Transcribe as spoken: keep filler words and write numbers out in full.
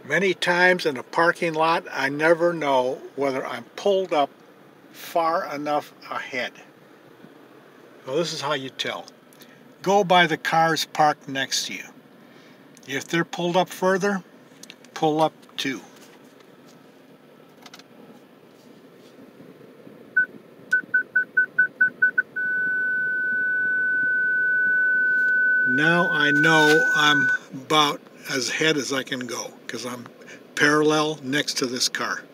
Many times in a parking lot, I never know whether I'm pulled up far enough ahead. Well, this is how you tell. Go by the cars parked next to you. If they're pulled up further, pull up too. Now I know I'm about as ahead as I can go because I'm parallel next to this car.